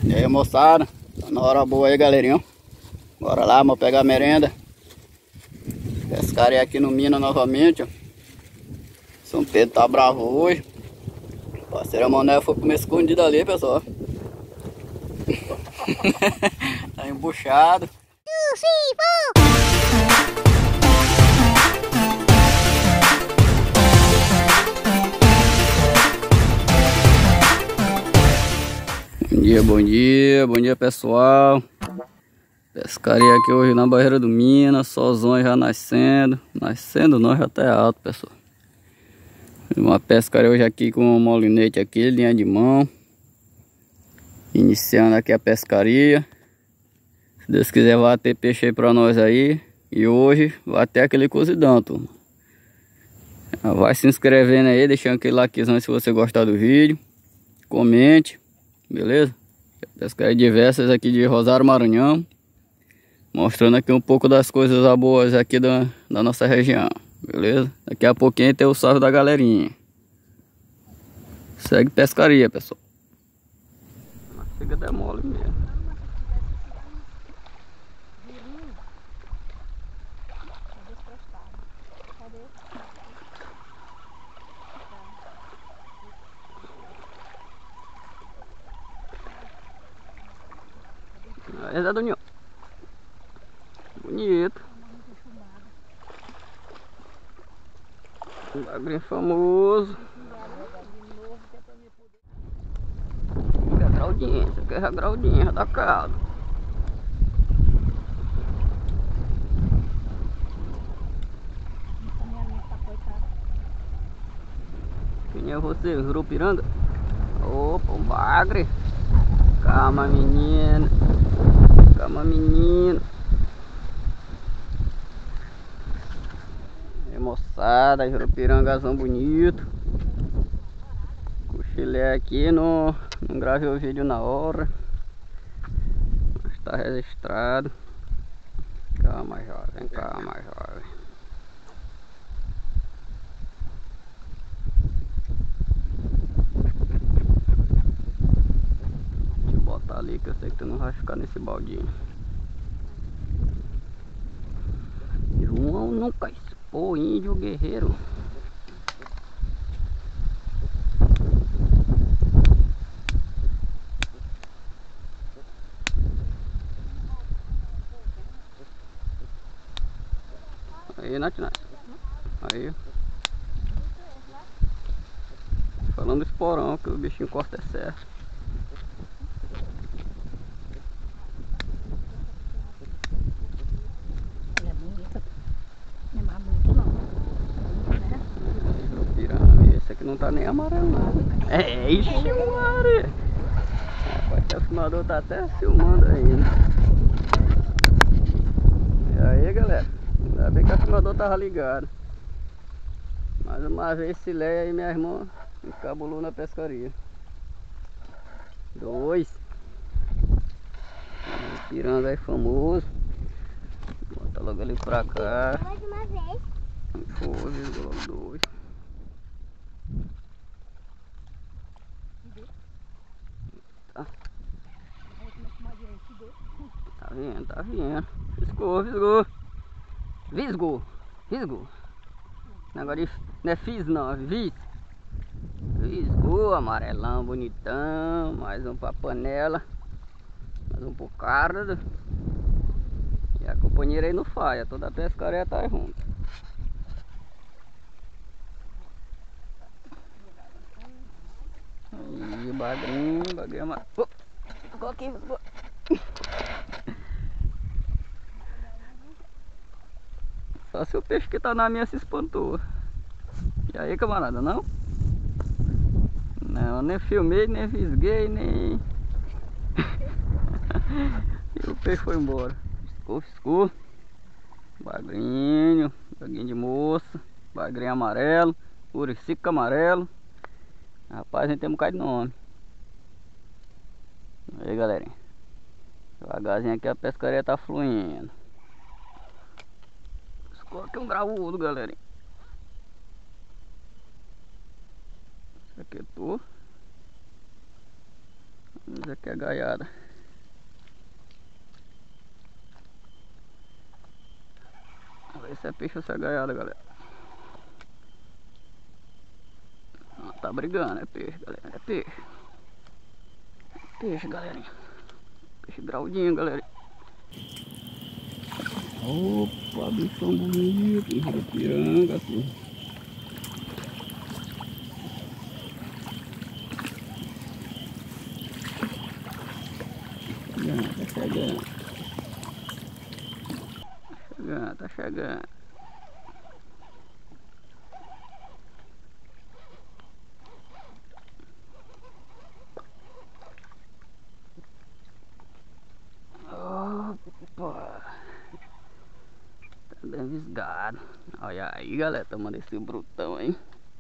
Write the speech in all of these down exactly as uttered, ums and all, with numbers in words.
E aí, moçada, tá na hora boa aí, galerinha. Bora lá, vamos pegar a merenda. Pescaria aqui no Minas novamente, ó. São Pedro tá bravo hoje. Parceira Mané foi comer escondido ali, pessoal. Tá embuchado. Bom dia, bom dia, bom dia, pessoal. Pescaria aqui hoje na Barreira do Minas, solzão já nascendo. Nascendo não, já tá alto, pessoal. Uma pescaria hoje aqui com um molinete aqui, linha de mão. Iniciando aqui a pescaria. Se Deus quiser vai ter peixe aí pra nós aí. E hoje vai ter aquele cozidão, turma. Vai se inscrevendo aí, deixando aquele likezão se você gostar do vídeo. Comente, beleza? Pescaria diversas aqui de Rosário, Maranhão. Mostrando aqui um pouco das coisas boas aqui da, da nossa região, beleza? Daqui a pouquinho tem o salve da galerinha. Segue pescaria, pessoal. Mas chega até mole mesmo. Aí, Zé Doninho. Bonito. Um bagulho famoso. Isso é graudinha, isso aqui é a graudinha da casa. Quem é você, Jurupiranga? Opa, um bagre. Calma, menino. Calma, menino. É, moçada, Jurupirangazão bonito. Cochilei aqui, no, não gravei o vídeo na hora, mas está registrado. Calma, jovem, calma, jovem. Deixa eu botar ali que eu sei que tu não vai ficar nesse baldinho. João nunca expôs índio guerreiro. Aí, Nath, Nath. Aí. Falando esporão, que o bichinho encosta é certo. Ela é bonita. Não é mais bonito não. Né? Piranga, esse aqui não tá nem amarelado. É, ixi, Maria. Rapaz, o filmador tá até filmando ainda. E aí, galera? Ainda bem que o filmador tava ligado. Mais uma vez esse Leia aí, minha irmã, encabulou na pescaria. Dois. Um piranga aí famoso. Bota logo ali pra cá. Mais uma vez. Foi, virou logo dois. Tá. Tá vendo, tá vendo. Fisgou, fisgou. Visgou, visgou. Negócio de, não é fiz não, é vis. Visgou, amarelão, bonitão. Mais um pra panela. Mais um pro cardo. E a companheira aí não falha, toda a pescaria tá junto. Aí, bagrinho, bagrinho amarelo. Oh, ficou aqui, ficou. Só se o peixe que tá na minha se espantou. E aí, camarada, não? Não, nem filmei, nem fisguei, nem... E o peixe foi embora. Fiscou, fiscou. Bagrinho, bagrinho de moça. Bagrinho amarelo. Uricica amarelo. Rapaz, a gente tem um bocado de nome. Aí, galerinha. Devagarzinho aqui a pescaria tá fluindo. Ficou aqui um graúdo, galerinha. Isso aqui é tu. Essa aqui é a gaiada. Vamos ver se é peixe ou se é gaiada, galera. Não, tá brigando, é peixe, galera. É peixe. É peixe, galerinha. Peixe graudinho, galera. Opa, bichão bonito. Piranga, filho. Tá chegando. Tá chegando, tá chegando. Opa. Tá bem visgado. Olha aí, galera, tomando esse brutão, hein?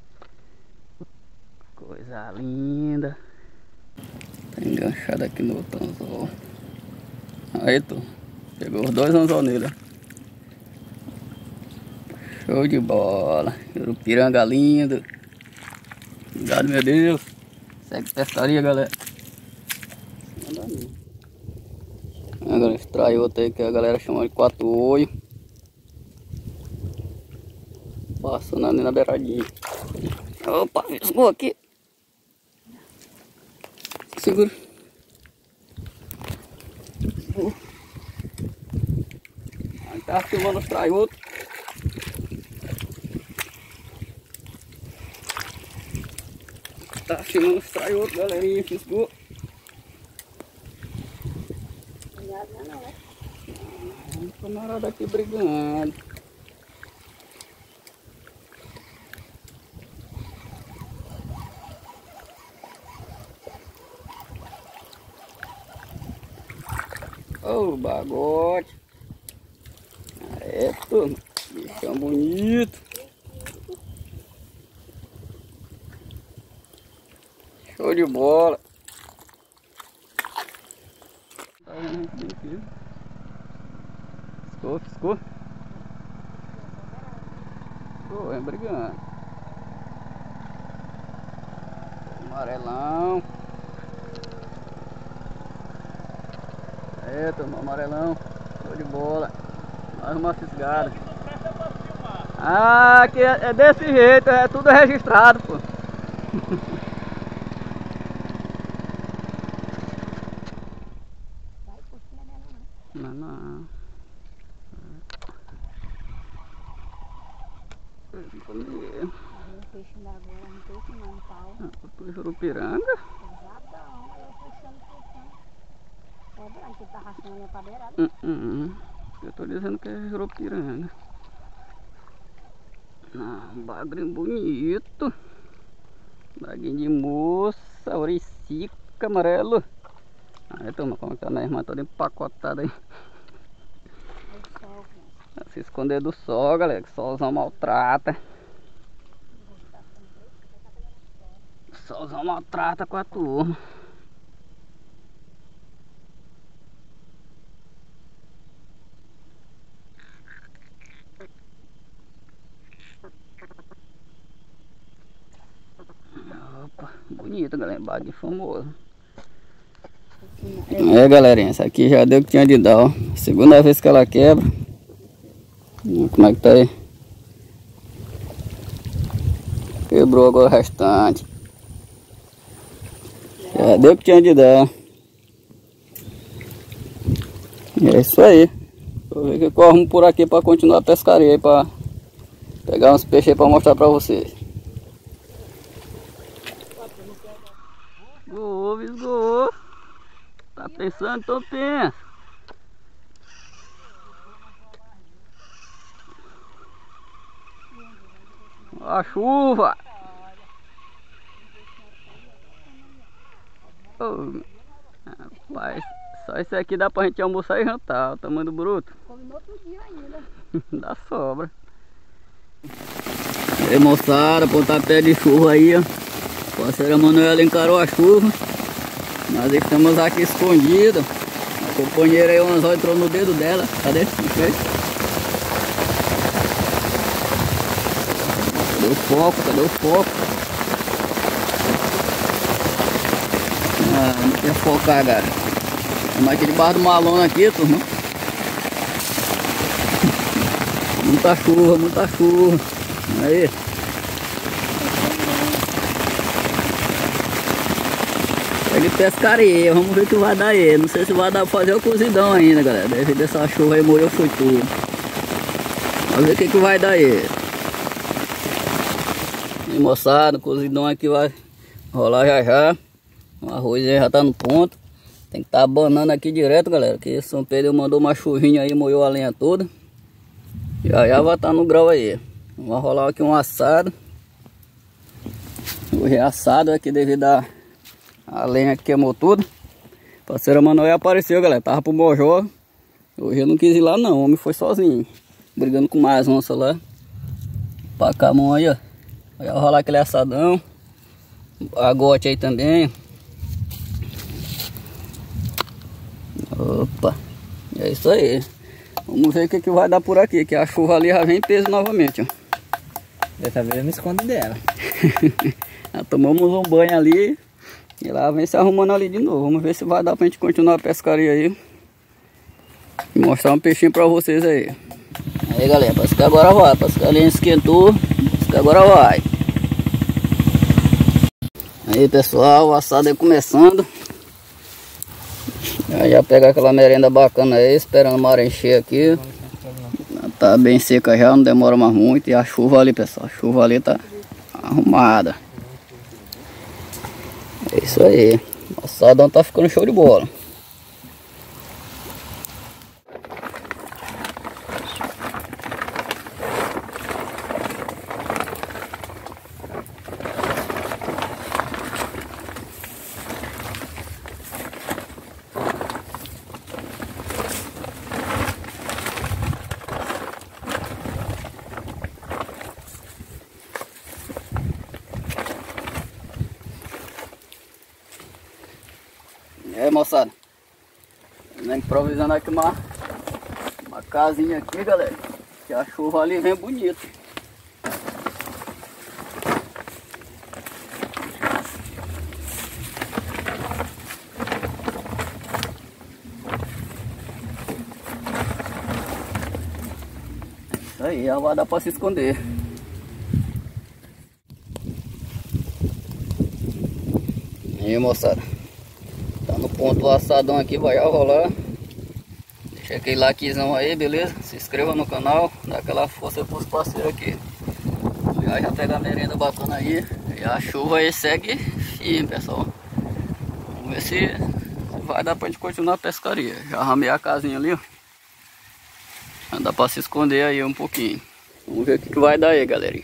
Coisa linda. Tá enganchado aqui no outro anzol. Aí, tu. Pegou os dois anzol nele. Show de bola. Jurupiranga lindo. Obrigado, meu Deus. Segue pescaria, galera. Agora extrai outro aí que a galera chama de quatro olhos. Passando ali na beiradinha. Opa, fisgou aqui. Segura. Uh. Aí tá filmando os traiutos. Tá filmando os traiutos, galerinha. Fisgou. Um camarada aqui brigando. Ô, oh, bagote. É, turma. Bichão bonito. Show de bola. Tá vendo aqui? Fiscou, fiscou. Fiscou, vem brigando. Amarelão. É, turma, amarelão. Show de bola. Mais uma fisgada. Ah, que é, é desse jeito, é tudo registrado, pô. Não, não. Comer. Peixe da agora, não peixe não, pau. Ah, jurupiranga? Pesadão, eu puxando, puxando. É branco, que tá rachando a minha padeirada. Hum, hum. Eu tô dizendo que é jurupiranga. Ah, um bagrinho bonito. Baguinho de moça, ouricica, amarelo. Aí, toma, como que tá na irmã toda empacotada aí. É sol, cara. Se esconder do sol, galera, que o solzão maltrata. O solzão maltrata com a turma. Opa, bonito, galera, baguinho famoso. É, galerinha, essa aqui já deu o que tinha de dar, ó. Segunda vez que ela quebra. Como é que tá aí? Quebrou agora o restante. Já deu o que tinha de dar. É isso aí. Vou ver que corro por aqui para continuar a pescaria aí, para pegar uns peixes aí para mostrar para vocês. Visgou, visgou. Tá pensando, então pensa. A chuva. Oh, rapaz, só isso aqui dá pra gente almoçar e jantar, o tamanho do bruto. Come no outro dia ainda. Dá sobra. E aí, moçada, pontapé de chuva aí, ó. A parceira Manuela encarou a chuva. Nós estamos aqui escondidos. A companheira aí, o anzol entrou no dedo dela. Cadê? Cadê o foco? Cadê o foco? Ah, Quer focar, cara. Estamos aqui debaixo do malona aqui, turma. Muita chuva, muita chuva. Aí. Ele pescaria, vamos ver o que vai dar aí. Não sei se vai dar pra fazer o cozidão ainda, galera. Devido a essa chuva aí, molhou foi tudo. Vamos ver o que, que vai dar aí. E moçada, o cozidão aqui vai rolar já já. O arroz aí já tá no ponto. Tem que estar tá abanando aqui direto, galera. Que São Pedro mandou uma chuvinha aí, molhou a lenha toda. Já já vai estar tá no grau aí. Vai rolar aqui um assado. Hoje é assado aqui devido a, a lenha que queimou tudo. Parceira Manoel apareceu, galera. Tava pro Mojó. Hoje eu não quis ir lá não. O homem foi sozinho. Brigando com mais onça lá. Pra cá a mão aí, ó. Vai rolar aquele assadão. Agote aí também. Opa. É isso aí. Vamos ver o que, que vai dar por aqui. Que a chuva ali já vem em peso novamente, ó. Dessa vez eu me escondo dela. Já tomamos um banho ali. E lá vem se arrumando ali de novo. Vamos ver se vai dar pra gente continuar a pescaria aí. E mostrar um peixinho pra vocês aí. Aí galera, pescar agora vai. Pescar ali esquentou. Pescar agora vai. Aí pessoal, o assado aí começando. Aí já pega aquela merenda bacana aí, esperando a maré encher aqui. Tá bem seca já, não demora mais muito. E a chuva ali, pessoal, a chuva ali tá arrumada. É isso aí. O assadão tá ficando show de bola. E aí, moçada, improvisando aqui uma, uma casinha aqui, galera, que a chuva ali vem bonito. Isso aí, já vai dar pra se esconder. E aí, moçada, tá no ponto o assadão aqui, vai já rolar. Deixa aquele likezão aí, beleza? Se inscreva no canal, dá aquela força pros parceiros aqui. Já já pega a merenda bacana aí. E a chuva aí segue firme, pessoal. Vamos ver se, se vai dar pra gente continuar a pescaria. Já arramei a casinha ali, ó. Já dá pra se esconder aí um pouquinho. Vamos ver o que, que vai dar aí, galerinha.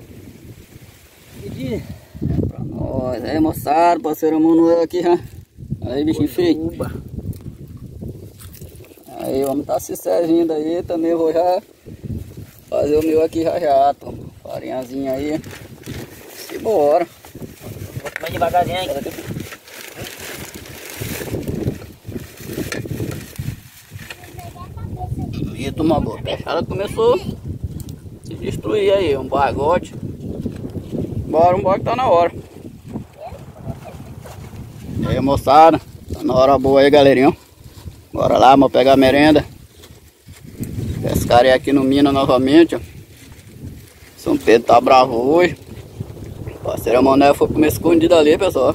É pra nós. Aí, moçada, parceiro Manoel aqui já. Aí, bichinho feio. Aí, o homem tá se servindo aí. Também vou já fazer o meu aqui já já, tô. Farinhazinha aí. E bora. Vou comer devagarzinho aí. E toma boa. A peixada começou a se destruir aí. Um bagote. Bora, um bora que tá na hora. E aí, moçada. Tá na hora boa aí, galerinha. Bora lá, vamos pegar a merenda. Pescaria aqui no Minas novamente, ó. São Pedro tá bravo hoje. Parceira Mané foi comer escondido ali, pessoal.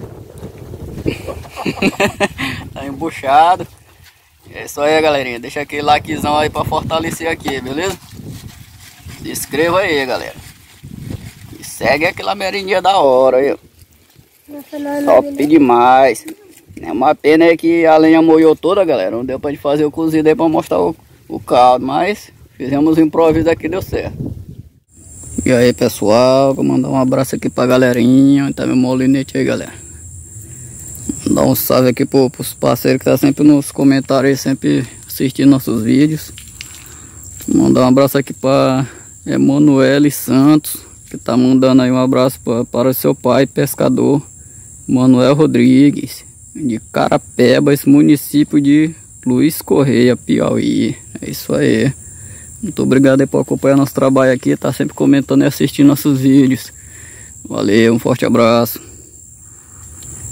Tá embuchado. É isso aí, galerinha. Deixa aquele likezão aí pra fortalecer aqui, beleza? Se inscreva aí, galera. E segue aquela merendinha da hora aí, ó. Top demais. É uma pena aí que a lenha molhou toda, galera. Não deu pra gente fazer o cozido aí pra mostrar o, o caldo. Mas fizemos um improviso aqui, deu certo. E aí, pessoal, vou mandar um abraço aqui pra galerinha. Tá meu molinete aí, galera. Mandar um salve aqui pro, pros parceiros que tá sempre nos comentários, sempre assistindo nossos vídeos. Mandar um abraço aqui pra Emanuele Santos, que tá mandando aí um abraço pra, para o seu pai, pescador Manuel Rodrigues, de Carapeba, esse município de Luiz Correia, Piauí. É isso aí. Muito obrigado aí por acompanhar nosso trabalho aqui, tá sempre comentando e assistindo nossos vídeos. Valeu, um forte abraço.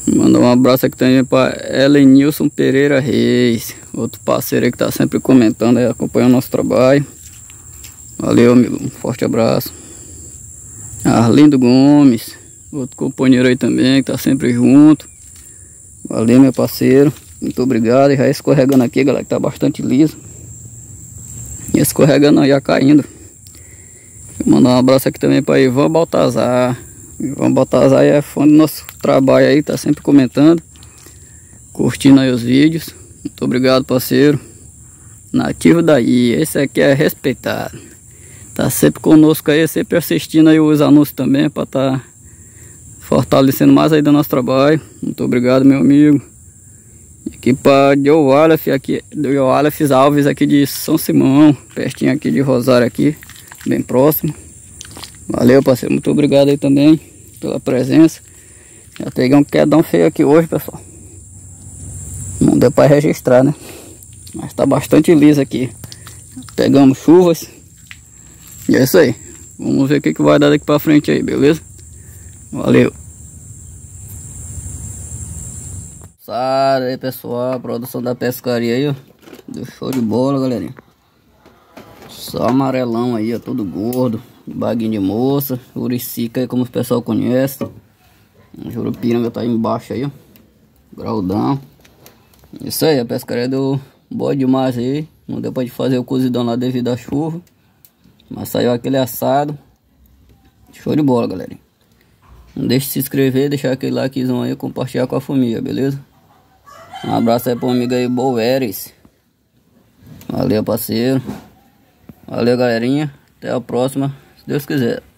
Mandar um abraço aqui também para Elenilson Pereira Reis, outro parceiro aí que tá sempre comentando e acompanhando nosso trabalho. Valeu, amigo, um forte abraço. Arlindo Gomes, outro companheiro aí também que tá sempre junto. Valeu, meu parceiro, muito obrigado. E já escorregando aqui, galera, que tá bastante liso. E escorregando, já caindo. Vou mandar um abraço aqui também para Ivan Baltazar. Ivan Baltazar é fã do nosso trabalho aí, tá sempre comentando, curtindo aí os vídeos. Muito obrigado, parceiro. Nativo daí, esse aqui é respeitado. Tá sempre conosco aí, sempre assistindo aí os anúncios também, para tá fortalecendo mais aí do nosso trabalho. Muito obrigado, meu amigo. Aqui para Joe Aleph, aqui Joe Aleph Alves aqui de São Simão, pertinho aqui de Rosário aqui, bem próximo. Valeu, parceiro, muito obrigado aí também pela presença. Já peguei um quedão feio aqui hoje, pessoal. Não deu para registrar, né? Mas tá bastante liso aqui. Pegamos chuvas. E é isso aí. Vamos ver o que, que vai dar daqui para frente aí, beleza? Valeu. Sai aí, pessoal, a produção da pescaria aí, ó. Deu show de bola, galerinha. Só amarelão aí, ó, todo gordo. Baguinho de moça, uricica aí, como o pessoal conhece. O jurupiranga tá aí embaixo aí, ó. Graudão. Isso aí, a pescaria deu boa demais aí. Não deu pra fazer o cozidão lá devido à chuva, mas saiu aquele assado. Show de bola, galera. Não deixe de se inscrever, deixar aquele likezão aí, compartilhar com a família, beleza? Um abraço aí pro amigo aí, Boeres. Valeu, parceiro. Valeu, galerinha. Até a próxima, se Deus quiser.